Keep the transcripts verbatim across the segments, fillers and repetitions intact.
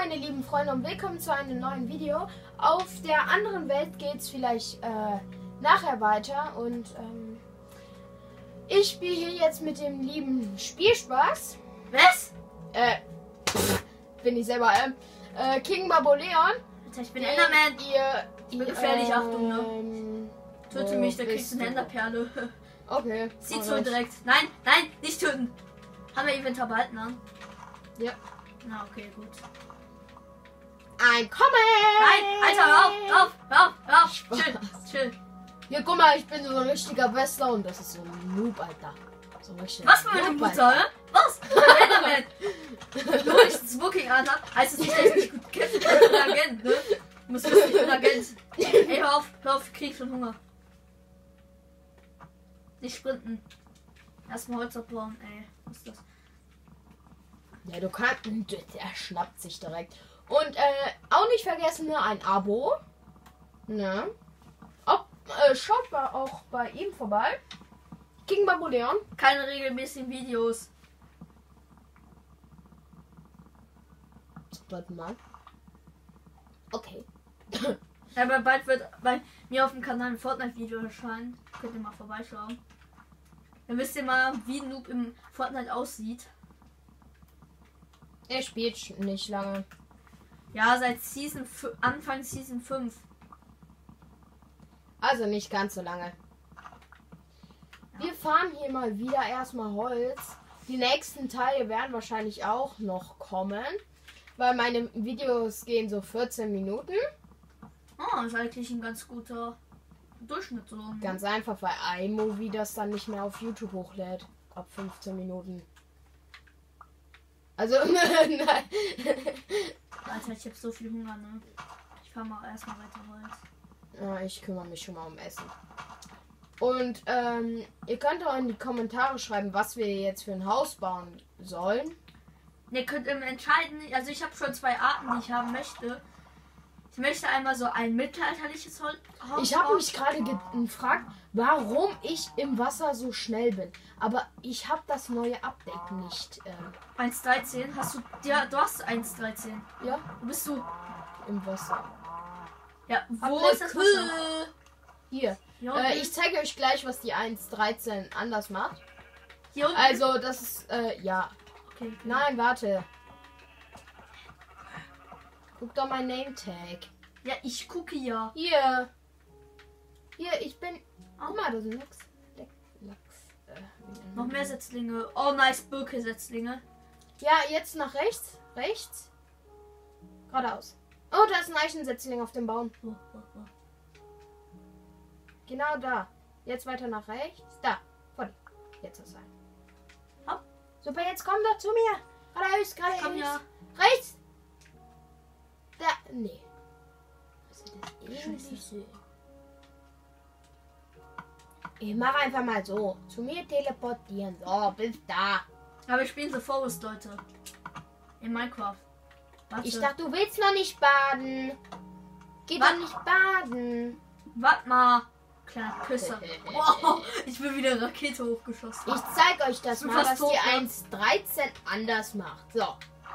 meine lieben Freunde und willkommen zu einem neuen Video. Auf der anderen Welt geht es vielleicht äh, nachher weiter und ähm, ich spiele hier jetzt mit dem lieben Spielspaß. Was? Äh, pff, bin ich selber, ähm, äh, King Baboleon. Ich bin Enderman. Ihr, Ich bin gefährlich, ähm, Achtung, ne? Töte wo mich, da kriegst bist du eine du? Enderperle. Okay. Sieh zu alright. direkt. Nein, nein, nicht töten. Haben wir Inventar behalten an? Ja. Na, okay, gut. Ein Kommen! Nein, Alter, hör auf, hör auf, hör auf, hör auf. Spaß. Chill, chill. Hier, guck mal, ich bin so ein richtiger Wrestler und das ist so ein Noob, Alter. So ein richtiger Was für eine Noob, Mutter, hä? Was? Enderman. Nur weil ich das Smoking an hab, heißt es nicht, dass ich mich gut kämpfen kann. Ich bin Agent, ne? Du musst wissen, ich bin Agent. Ey, hör auf, hör auf, Krieg und Hunger. Nicht sprinten. Erstmal Holz abbauen, ey. Was ist das? Ja, du kannst. Er schnappt sich direkt. Und äh, auch nicht vergessen, ne, ein Abo. Ne? Auch, äh, schaut bei, auch bei ihm vorbei. King Baboleon. Keine regelmäßigen Videos. Warte mal. Okay. Aber bald wird bei mir auf dem Kanal ein Fortnite-Video erscheinen. Könnt ihr mal vorbeischauen. Dann wisst ihr mal, wie ein Noob im Fortnite aussieht. Er spielt nicht lange. Ja, seit Season Anfang Season fünf. Also nicht ganz so lange. Wir fahren hier mal wieder erstmal Holz. Die nächsten Teile werden wahrscheinlich auch noch kommen. Weil meine Videos gehen so vierzehn Minuten. Oh, ist eigentlich ein ganz guter Durchschnitt so. Ne? Ganz einfach, weil iMovie das dann nicht mehr auf YouTube hochlädt. Ab fünfzehn Minuten. Also, nein. Alter, ich hab so viel Hunger, ne? Ich fahr mal erstmal weiter Holz. Ja, ich kümmere mich schon mal um Essen. Und ähm, ihr könnt auch in die Kommentare schreiben, was wir jetzt für ein Haus bauen sollen. Ihr könnt ähm, entscheiden, also ich habe schon zwei Arten, die ich haben möchte. Ich möchte einmal so ein mittelalterliches Hol- Haus Ich habe bauen. mich gerade gefragt, warum ich im Wasser so schnell bin. Aber ich habe das neue Update nicht. Ähm, eins Punkt dreizehn, hast du, ja, du hast eins Punkt dreizehn. ja, Wo bist du? im Wasser. Ja, wo Hab ist ne das Kuh. Wasser? Hier. Hier Äh, unten? ich zeige euch gleich, was die eins Punkt dreizehn anders macht. Hier unten? Also, das ist, äh, ja. Okay, okay. Nein, warte. Guck doch mein Name-Tag. Ja, ich gucke ja. Hier. Hier, ich bin. Guck mal, da sind Lachs. Lachs. Äh, wie Noch mehr Setzlinge. Oh, nice, Birke-Setzlinge. Ja, jetzt nach rechts. Rechts. Geradeaus. Oh, da ist ein Eichensetzling auf dem Baum. Oh, oh, oh. Genau da. Jetzt weiter nach rechts. Da. Vor dir. Jetzt ist ein. Hopp. Super, jetzt komm doch zu mir. Geradeaus, geradeaus. Komm ja. Rechts. Da. Nee. Was ist das? Scheiße. Ich mach einfach mal so. Zu mir teleportieren. So, bis da. Aber wir spielen The Forest, Leute. In Minecraft. Warte. Ich dachte, du willst noch nicht baden. Geh Was? doch nicht baden. Warte mal. Kleiner Pisser. Wow, ich bin wieder Rakete hochgeschossen. Ich zeig euch das Du mal, fast was tot, die ne? eins Punkt dreizehn anders macht. So.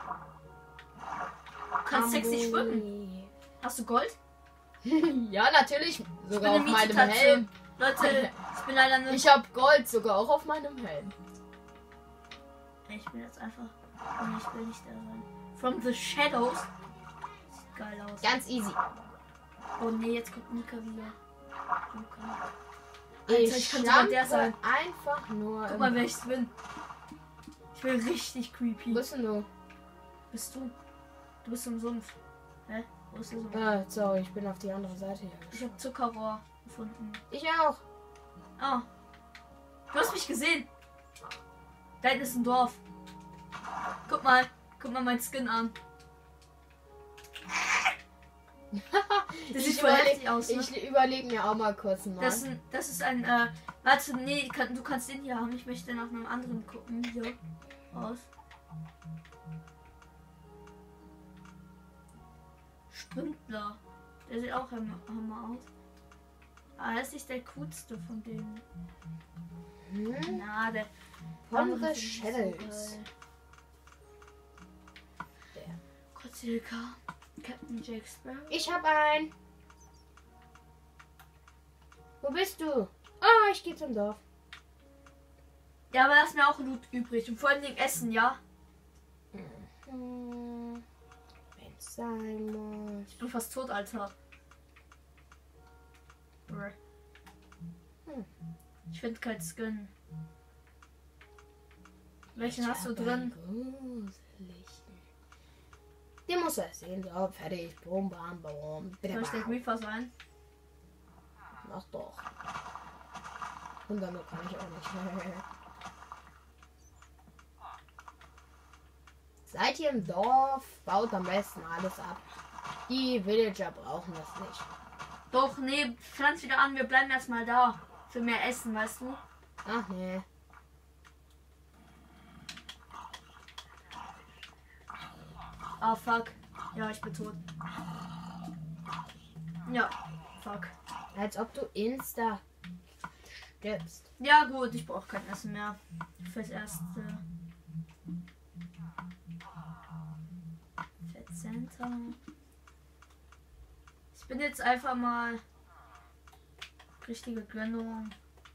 Du kannst sexy schwimmen. Hast du Gold? Ja, natürlich. Ich Sogar bin auf eine meinem Mietetaxe. Helm. Leute, ich bin leider nicht. Ich hab Gold sogar auch auf meinem Helm. Ich bin jetzt einfach. Nee, ich will nicht da sein. From the Shadows. Sieht geil aus. Ganz easy. Oh nee, jetzt kommt Nika wieder. Luca. Ich, Alter, ich kann sogar der schlampe sein. einfach nur. Guck im- mal, wer ich bin. Ich bin richtig creepy. Wo bist denn du? Bist du? Du bist im Sumpf. Hä? Wo ist der Sumpf? Ah, sorry, ich bin auf die andere Seite hier. Ich habe Zuckerrohr gefunden. Ich auch. Ah. Du hast mich gesehen. Da hinten ist ein Dorf. Guck mal. Guck mal mein Skin an. Das sieht Ich voll überleg- heftig aus, ne? Ich überlege mir auch mal kurz einen Das ist Namen. ein, das ist ein, äh, warte, nee, kann, du kannst den hier haben. Ich möchte nach einem anderen gucken. Hier. Aus. Sprintler. Der sieht auch hammer, hammer aus. Aber er ist nicht der coolste von denen. Hm? Na, der. From andere the finde ich nicht so Shadows. geil. Der. Gott, Circa. Captain Jack Sparrow. Ich hab einen. Wo bist du? Ah, ich gehe zum Dorf. Ja, aber lass mir auch Loot übrig. Und vor allem Essen, ja? Hm, wenn es sein muss. Ich bin fast tot, Alter. Brr. Hm. Ich finde kein Skin. Welchen Ich hast du hab drin? einen gruseligen. Den muss er sehen. So, fertig. Boom, bam, boom. Soll ich der Reaper sein? Mach doch. Und damit kann ich auch nicht. Seid ihr im Dorf, baut am besten alles ab. Die Villager brauchen das nicht. Doch, nee, pflanz wieder an. Wir bleiben erstmal da. Für mehr Essen, weißt du? Ach nee. Ah, fuck. Ja, ich bin tot. Ja, fuck. Als ob du insta stirbst. Ja, gut, ich brauche kein Essen mehr. Fürs Erste. Fett Center. Ich bin jetzt einfach mal richtige Gönnung.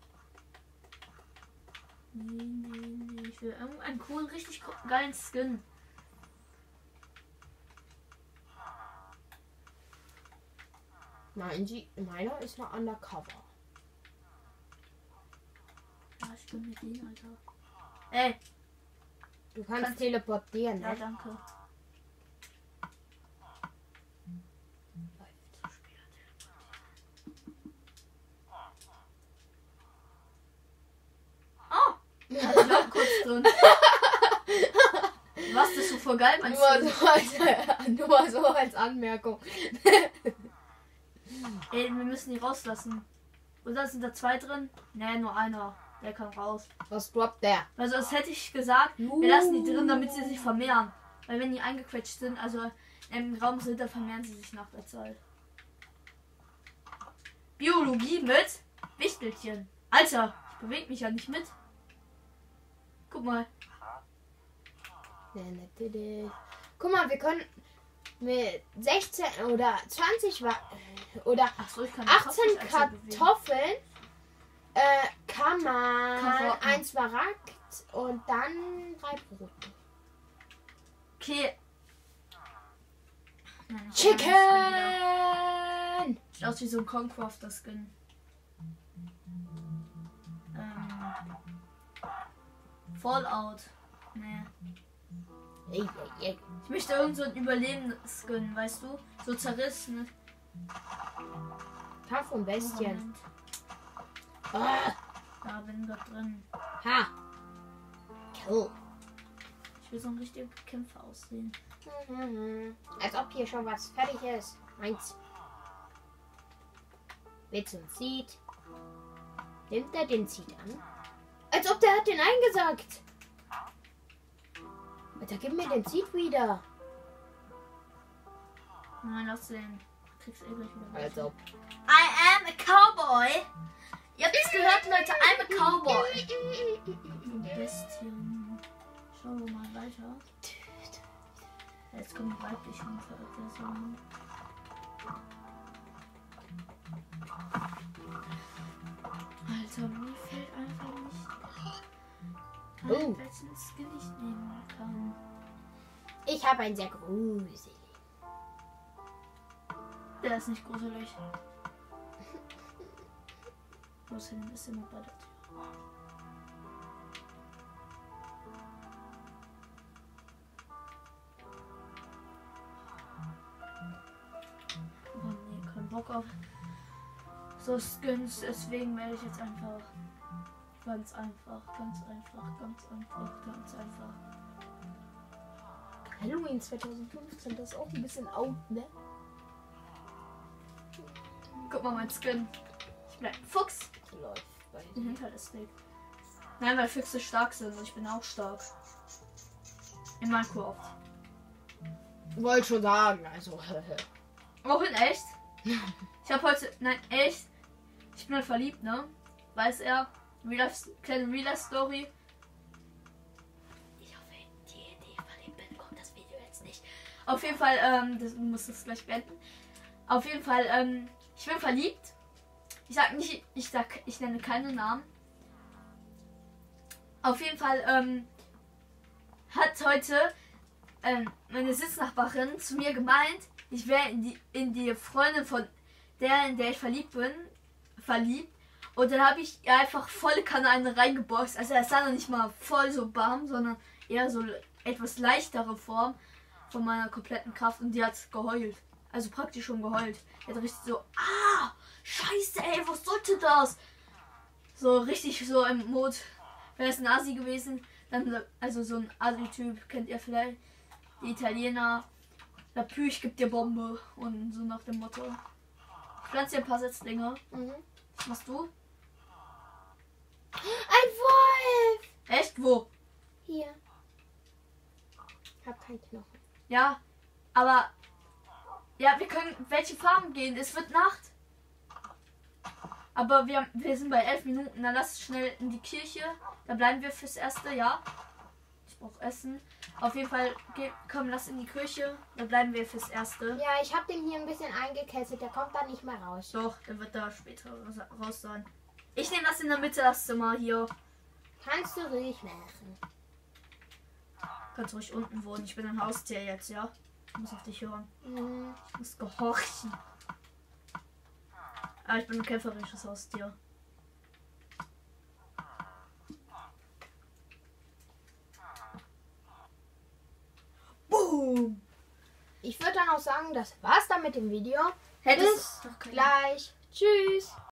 Nee, nee, nee. Ich will irgendeinen coolen, richtig geilen Skin. Mein G meiner ist noch undercover. Ja, ich bin mit denen, Alter. Ey, Du kannst Kannst- teleportieren, ja, ne? danke. Oh! Hatte ich auch kurz drin. Was, das ist so voll geil, meinst Nur du? so, als, nur mal so als Anmerkung. Ey, wir müssen die rauslassen. Oder sind da zwei drin? Nee, nur einer. Der kann raus. Was droppt der? Also das hätte ich gesagt, wir lassen die drin, damit sie sich vermehren. Weil wenn die eingequetscht sind, also im Raum sind, dann vermehren sie sich nach der Zeit. Biologie mit Wichtelchen. Alter, ich bewege mich ja nicht mit. Guck mal. Guck mal, wir können mit sechzehn oder zwanzig Wa- oder Ach so, ich kann achtzehn Kartoffeln einzeln bewegen. Kartoffeln äh, kann man Karotten. ein Smaragd und dann drei Brote. Okay. Nein, ich Chicken! will nicht. Sieht aus wie so ein Concrafter-Skin. Ähm. Fallout. Nee. Ey, ey, ey. Ich möchte irgend so ein Überleben-Skin, weißt du? So zerrissen. Kampf und Bestien. Moment. Ah, Da bin ich drin. ha. Cool. Ich will so ein richtiger Kämpfer aussehen. Mhm. Als ob hier schon was fertig ist. Eins. Willst du einen Seed? Nimmt er den Seed an? Als ob der hat den eingesagt. Alter, gib mir den Seed wieder. Nein, lass den. Du kriegst eh gleich wieder was. Als ob. I am a cowboy. Ihr habt es gehört, Leute. I'm a cowboy. Du Bestien. Schauen wir mal weiter. Jetzt kommen die weiblichen Versionen. Alter, mir fällt einfach nicht Oh. ein, welchen Skin ich nehmen kann. Ich habe einen sehr gruselig. Der ist nicht gruselig. Los hin, ist immer bei der Tür. Oh nee, kein Bock auf so Skins, deswegen werde ich jetzt einfach ganz einfach, ganz einfach, ganz einfach, ganz einfach. Halloween zwanzig fünfzehn, das ist auch ein bisschen out, ne? Guck mal mein Skin. Ich bin ein Fuchs. Läuft bei Ich bin hinter der Snake. Nein, weil Füchse stark sind und ich bin auch stark. In Minecraft. Wollte schon sagen, also. Auch in echt? Ich habe heute. Nein, echt? Ich bin halt verliebt, ne? Weiß er. Real Life, kleine Real Life Story. Ich hoffe, die, die verliebt bin, kommt das Video jetzt nicht Auf jeden Fall, ähm, das muss das gleich beenden. Auf jeden Fall, ähm, ich bin verliebt. Ich sag nicht, ich sag, ich nenne keine Namen. Auf jeden Fall, ähm, hat heute ähm, meine Sitznachbarin zu mir gemeint, ich wäre in die, in die Freundin von der, in der ich verliebt bin, verliebt. Und dann habe ich ihr einfach volle Kanne eine reingeboxt. Also es sah noch nicht mal voll so bam, sondern eher so etwas leichtere Form von meiner kompletten Kraft. Und die hat geheult. Also praktisch schon geheult. Die hat richtig so, ah, scheiße, ey, was sollte das? So richtig so im Mod, wäre es ein Asi gewesen. Dann, also so ein Asi-Typ, kennt ihr vielleicht, die Italiener. Lapü, ich geb dir Bombe. Und so nach dem Motto. Ich pflanze dir ein paar Setzlinge. Mhm. Was machst du? Ein Wolf! Echt? Wo? Hier. Hab keinen Knochen. Ja, aber... Ja, wir können welche Farben gehen. Es wird Nacht. Aber wir, wir sind bei elf Minuten. Dann lass schnell in die Kirche. Da bleiben wir fürs Erste, ja. Ich brauche Essen. Auf jeden Fall, geh, komm, lass in die Kirche. Da bleiben wir fürs Erste. Ja, ich hab den hier ein bisschen eingekesselt. Der kommt da nicht mehr raus. Doch, der wird da später raus sein. Ich nehme das in der Mitte, das Zimmer hier. Kannst du ruhig machen. Kannst ruhig unten wohnen. Ich bin ein Haustier jetzt, ja. Ich muss auf dich hören. Mhm. Ich muss gehorchen. Aber ich bin ein kämpferisches Haustier. Boom! Ich würde dann auch sagen, das war's dann mit dem Video. Hättest Bis doch keine- gleich. Tschüss.